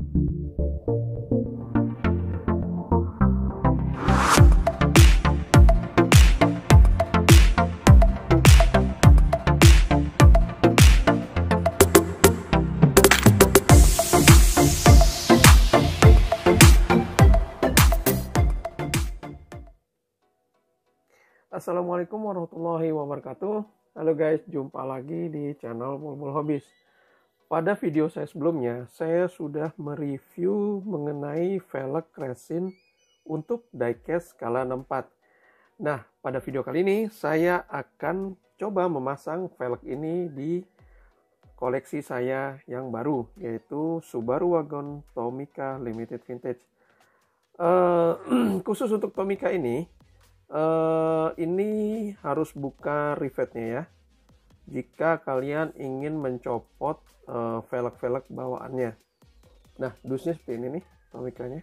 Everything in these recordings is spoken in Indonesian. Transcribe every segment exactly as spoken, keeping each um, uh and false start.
Assalamualaikum warahmatullahi wabarakatuh. Halo guys, jumpa lagi di channel Mulmul Hobbies. Pada video saya sebelumnya, saya sudah mereview mengenai velg resin untuk diecast skala enam puluh empat. Nah, pada video kali ini saya akan coba memasang velg ini di koleksi saya yang baru, yaitu Subaru Wagon Tomica Limited Vintage. Uh, khusus untuk Tomica ini, Uh, ini harus buka rivetnya ya, jika kalian ingin mencopot uh, velg-velg bawaannya. Nah, dusnya seperti ini nih Tomicanya.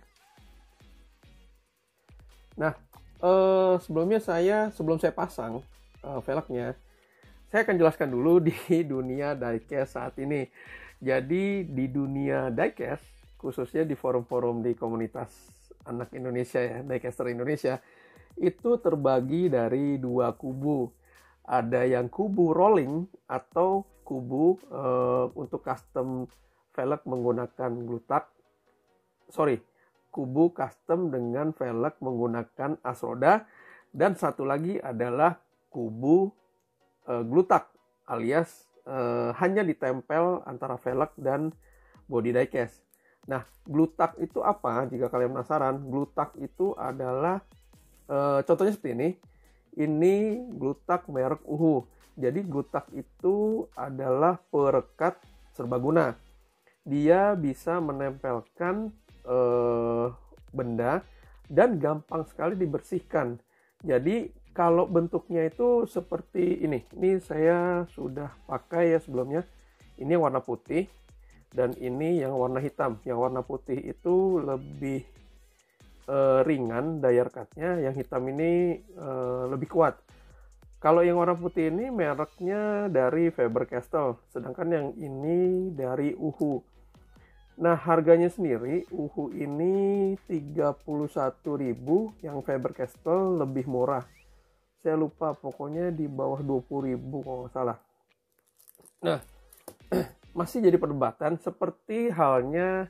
Nah, uh, sebelumnya saya sebelum saya pasang uh, velgnya, saya akan jelaskan dulu di dunia diecast saat ini. Jadi di dunia diecast, khususnya di forum-forum di komunitas anak Indonesia ya, diecaster Indonesia, itu terbagi dari dua kubu. Ada yang kubu rolling atau kubu uh, untuk custom velg menggunakan glutak. Sorry, kubu custom dengan velg menggunakan asroda. Dan satu lagi adalah kubu uh, glutak alias uh, hanya ditempel antara velg dan body diecast. Nah, glutak itu apa? Jika kalian penasaran, glutak itu adalah Uh, contohnya seperti ini. Ini glutak merek Uhu. Jadi glutak itu adalah perekat serbaguna. Dia bisa menempelkan uh, benda dan gampang sekali dibersihkan. Jadi kalau bentuknya itu seperti ini. Ini saya sudah pakai ya sebelumnya. Ini warna putih dan ini yang warna hitam. Yang warna putih itu lebih Uh, ringan daya rekatnya, yang hitam ini uh, lebih kuat. Kalau yang warna putih ini mereknya dari Faber-Castell, sedangkan yang ini dari Uhu. Nah, harganya sendiri Uhu ini tiga puluh satu ribu, yang Faber-Castell lebih murah. Saya lupa, pokoknya di bawah dua puluh ribu kalau nggak salah. Nah, masih jadi perdebatan seperti halnya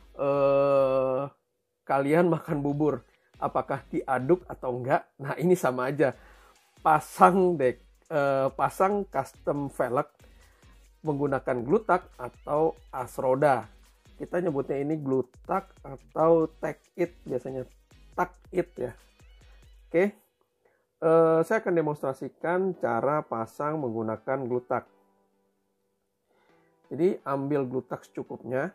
uh, kalian makan bubur, apakah diaduk atau enggak? Nah, ini sama aja. Pasang dek, eh, pasang custom velg menggunakan glutak atau asroda. Kita nyebutnya ini glutak atau tack it, biasanya tack it ya. Oke, eh, saya akan demonstrasikan cara pasang menggunakan glutak. Jadi ambil glutak secukupnya.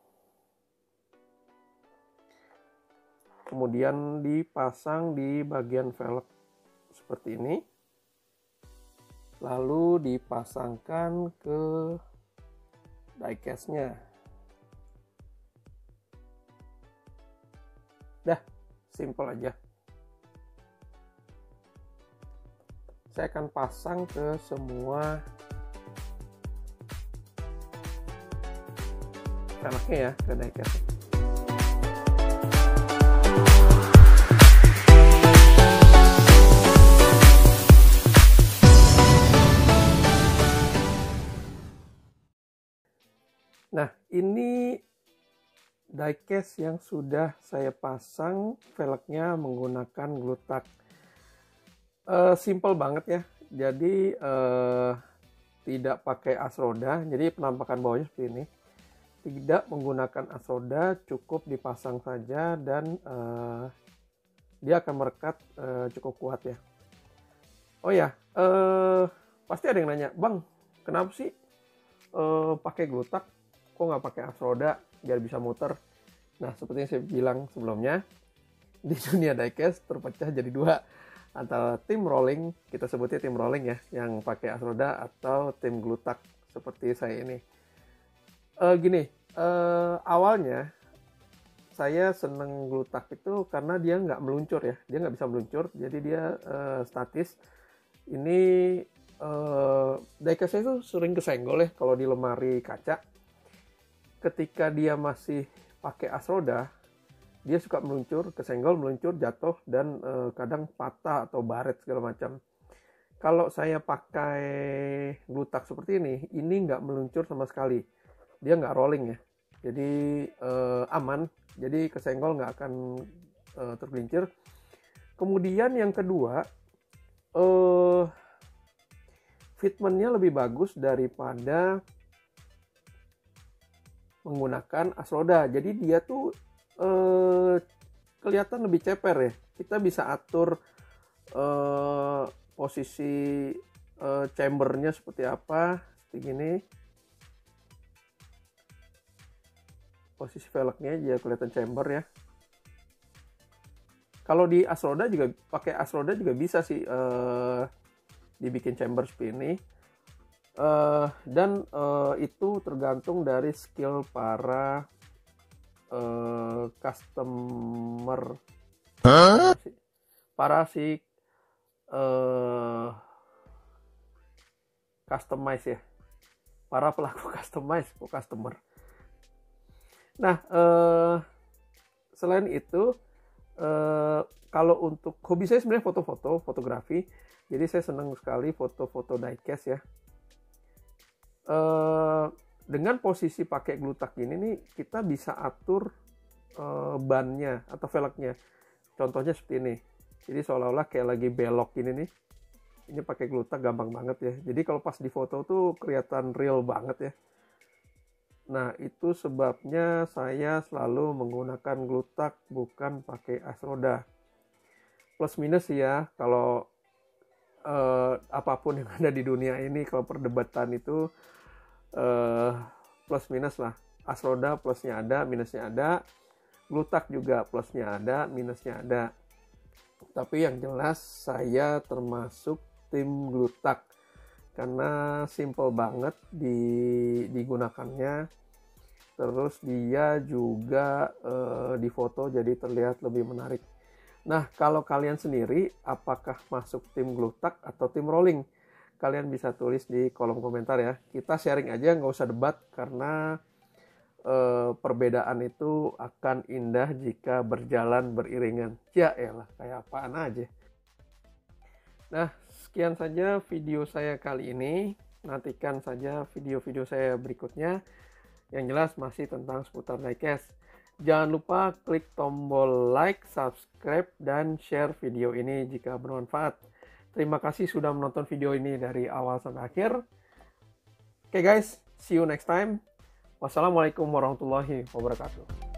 Kemudian dipasang di bagian velg seperti ini. Lalu dipasangkan ke diecast-nya. Dah, simple aja. Saya akan pasang ke semua velgnya ya, ke diecast. Nah, ini diecast yang sudah saya pasang velgnya menggunakan glutak. Uh, simple banget ya. Jadi uh, tidak pakai asroda. Jadi penampakan bawahnya seperti ini. Tidak menggunakan asroda, cukup dipasang saja dan uh, dia akan merekat uh, cukup kuat ya. Oh ya, uh, pasti ada yang nanya, Bang, kenapa sih uh, pakai glutak? Kok nggak pakai asroda biar bisa muter? Nah, seperti yang saya bilang sebelumnya, di dunia diecast terpecah jadi dua, antara tim rolling, kita sebutnya tim rolling ya, yang pakai asroda, atau tim glutak seperti saya ini. E, gini, e, awalnya saya seneng glutak itu karena dia nggak meluncur ya, dia nggak bisa meluncur, jadi dia e, statis. Ini e, diecast itu sering kesenggol ya kalau di lemari kaca. Ketika dia masih pakai as roda, dia suka meluncur, kesenggol, meluncur, jatuh, dan eh, kadang patah atau baret segala macam. Kalau saya pakai glutak seperti ini, ini nggak meluncur sama sekali. Dia nggak rolling ya. Jadi eh, aman, jadi kesenggol nggak akan eh, tergelincir. Kemudian yang kedua, eh, fitmentnya lebih bagus daripada menggunakan as roda. Jadi dia tuh eh, kelihatan lebih ceper ya. Kita bisa atur eh, posisi uh, chambernya seperti apa, seperti gini. Posisi velgnya dia kelihatan chamber ya. Kalau di as roda juga pakai as roda juga bisa sih uh, dibikin chamber seperti ini. Uh, dan uh, itu tergantung dari skill para uh, customer, huh? para si Uh, customize ya, para pelaku customize, kok customer. Nah, uh, selain itu, uh, kalau untuk hobi saya sebenarnya foto-foto, fotografi, jadi saya senang sekali foto-foto diecast ya. Uh, dengan posisi pakai glutak ini nih, kita bisa atur uh, bannya atau velgnya. Contohnya seperti ini. Jadi seolah-olah kayak lagi belok gini nih. Ini pakai glutak gampang banget ya. Jadi kalau pas di foto tuh kelihatan real banget ya. Nah, itu sebabnya saya selalu menggunakan glutak, bukan pakai as roda. Plus minus ya, kalau eh, apapun yang ada di dunia ini, kalau perdebatan itu eh, plus minus lah. As roda plusnya ada, minusnya ada. Glutak juga plusnya ada, minusnya ada. Tapi yang jelas saya termasuk tim glutak karena simple banget di, digunakannya. Terus dia juga eh, di foto jadi terlihat lebih menarik. Nah, kalau kalian sendiri apakah masuk tim glutak atau tim rolling? Kalian bisa tulis di kolom komentar ya. Kita sharing aja, nggak usah debat karena Uh, perbedaan itu akan indah jika berjalan beriringan. Ya elah, kayak apaan aja. Nah, sekian saja video saya kali ini. Nantikan saja video-video saya berikutnya. Yang jelas masih tentang seputar diecast. Jangan lupa klik tombol like, subscribe, dan share video ini jika bermanfaat. Terima kasih sudah menonton video ini dari awal sampai akhir. Oke okay guys, see you next time. Wassalamualaikum warahmatullahi wabarakatuh.